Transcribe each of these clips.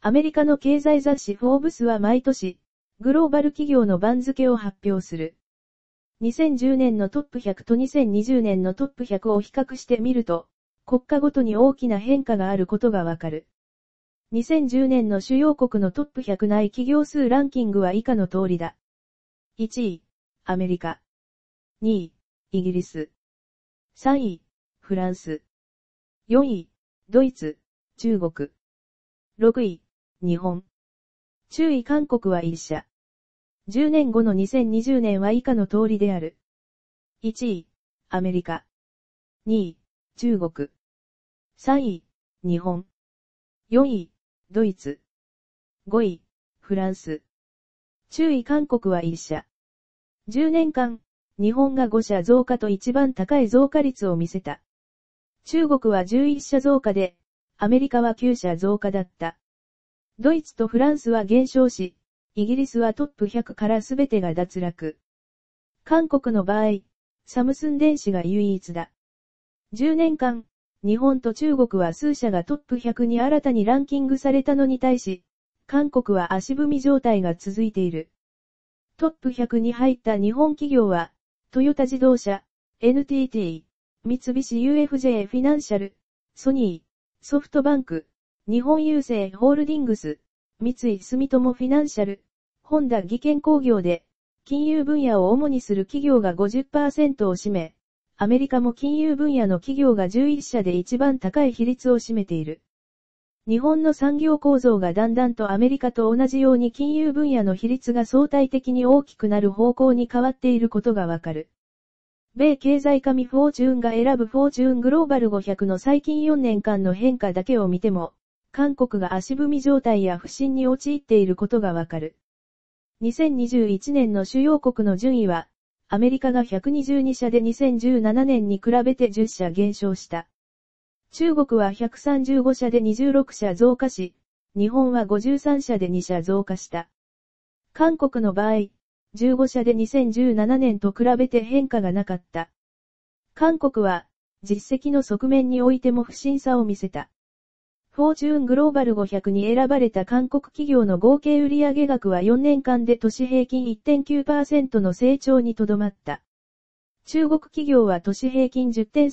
アメリカの経済雑誌フォーブスは毎年、グローバル企業の番付を発表する。2010年のトップ100と2020年のトップ100を比較してみると、国家ごとに大きな変化があることがわかる。2010年の主要国のトップ100内企業数ランキングは以下の通りだ。1位、アメリカ。2位、イギリス。3位、フランス。4位、ドイツ、中国。6位、日本。中位韓国は1社。10年後の2020年は以下の通りである。1位、アメリカ。2位、中国。3位、日本。4位、ドイツ。5位、フランス。中位韓国は1社。10年間、日本が5社増加と一番高い増加率を見せた。中国は11社増加で、アメリカは9社増加だった。ドイツとフランスは減少し、イギリスはトップ100からすべてが脱落。韓国の場合、サムスン電子が唯一だ。10年間、日本と中国は数社がトップ100に新たにランキングされたのに対し、韓国は足踏み状態が続いている。トップ100に入った日本企業は、トヨタ自動車、NTT、三菱 UFJ フィナンシャル、ソニー、ソフトバンク、日本郵政ホールディングス、三井住友フィナンシャル、ホンダ技研工業で、金融分野を主にする企業が 50% を占め、アメリカも金融分野の企業が11社で一番高い比率を占めている。日本の産業構造がだんだんとアメリカと同じように金融分野の比率が相対的に大きくなる方向に変わっていることがわかる。米経済紙フォーチューンが選ぶフォーチューングローバル500の最近4年間の変化だけを見ても、韓国が足踏み状態や不振に陥っていることがわかる。2021年の主要国の順位は、アメリカが122社で2017年に比べて10社減少した。中国は135社で26社増加し、日本は53社で2社増加した。韓国の場合、15社で2017年と比べて変化がなかった。韓国は、実績の側面においても不審さを見せた。フォーチューングローバル500に選ばれた韓国企業の合計売上額は4年間で年平均 1.9% の成長にとどまった。中国企業は年平均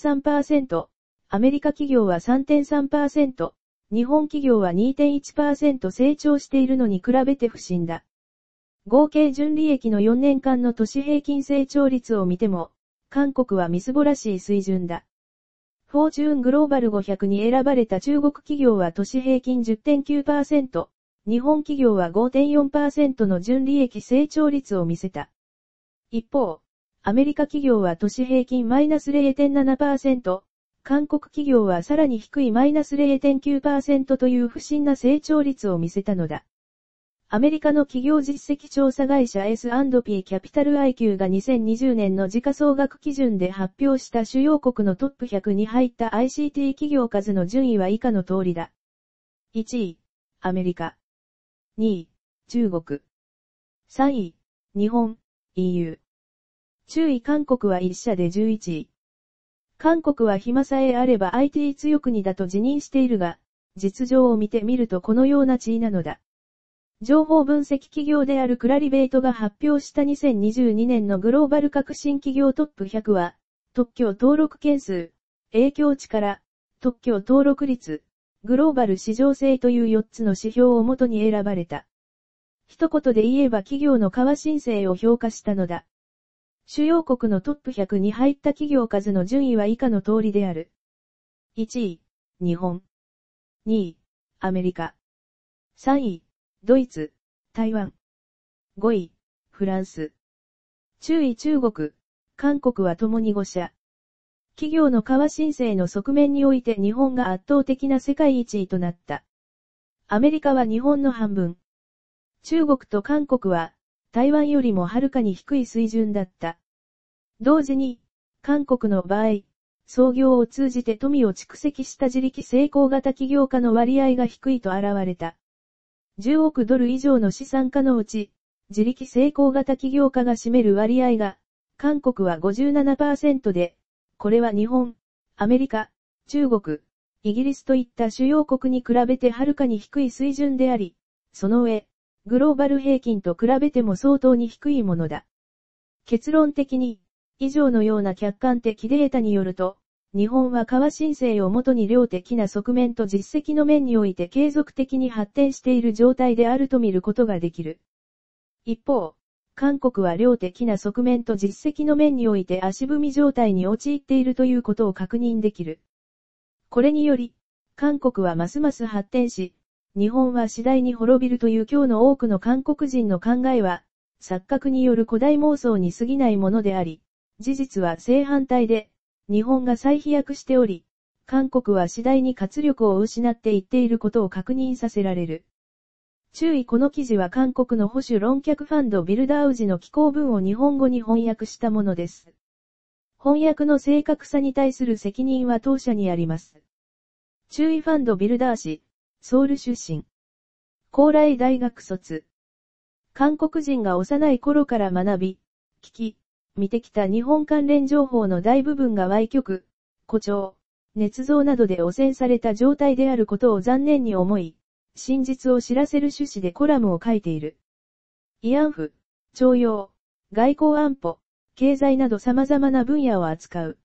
10.3%、アメリカ企業は 3.3%、日本企業は 2.1% 成長しているのに比べて不振だ。合計純利益の4年間の年平均成長率を見ても、韓国はみすぼらしい水準だ。フォーチューングローバル500に選ばれた中国企業は年平均 10.9%、日本企業は 5.4% の純利益成長率を見せた。一方、アメリカ企業は年平均 -0.7%、韓国企業はさらに低い -0.9% という不審な成長率を見せたのだ。アメリカの企業実績調査会社 S&P キャピタル IQ が2020年の時価総額基準で発表した主要国のトップ100に入った ICT 企業数の順位は以下の通りだ。1位、アメリカ。2位、中国。3位、日本、EU。中位韓国は1社で11位。韓国は暇さえあれば IT 強国だと自認しているが、実情を見てみるとこのような地位なのだ。情報分析企業であるクラリベイトが発表した2022年のグローバル革新企業トップ100は、特許登録件数、影響力、特許登録率、グローバル市場性という4つの指標をもとに選ばれた。一言で言えば企業の革新性を評価したのだ。主要国のトップ100に入った企業数の順位は以下の通りである。1位、日本。2位、アメリカ。3位、ドイツ、台湾。5位、フランス。中位中国、韓国は共に5社。企業の革新性の側面において日本が圧倒的な世界一位となった。アメリカは日本の半分。中国と韓国は、台湾よりもはるかに低い水準だった。同時に、韓国の場合、創業を通じて富を蓄積した自力成功型起業家の割合が低いと現れた。10億ドル以上の資産家のうち、自力成功型起業家が占める割合が、韓国は 57% で、これは日本、アメリカ、中国、 イギリスといった主要国に比べてはるかに低い水準であり、その上、グローバル平均と比べても相当に低いものだ。結論的に、以上のような客観的データによると、日本は革新世をもとに量的な側面と実績の面において継続的に発展している状態であると見ることができる。一方、韓国は量的な側面と実績の面において足踏み状態に陥っているということを確認できる。これにより、韓国はますます発展し、日本は次第に滅びるという今日の多くの韓国人の考えは、錯覚による古代妄想に過ぎないものであり、事実は正反対で、日本が再飛躍しており、韓国は次第に活力を失っていっていることを確認させられる。注意この記事は韓国の保守論客ファンドビルダウジの寄稿文を日本語に翻訳したものです。翻訳の正確さに対する責任は当社にあります。注意ファンドビルダー氏、ソウル出身。高麗大学卒。韓国人が幼い頃から学び、聞き、見てきた日本関連情報の大部分が歪曲、誇張、捏造などで汚染された状態であることを残念に思い、真実を知らせる趣旨でコラムを書いている。慰安婦、徴用、外交安保、経済など様々な分野を扱う。